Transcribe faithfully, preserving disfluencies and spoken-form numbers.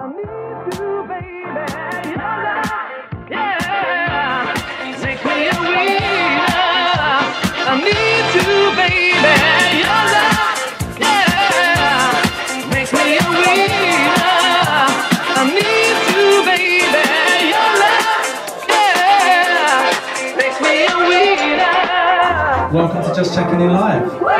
need you, baby. Your love, yeah, makes me a winner. I need you, baby. Your love, yeah, makes me a winner. I need you, baby. Your love, yeah, makes me a winner. Welcome to Just Checking In Live.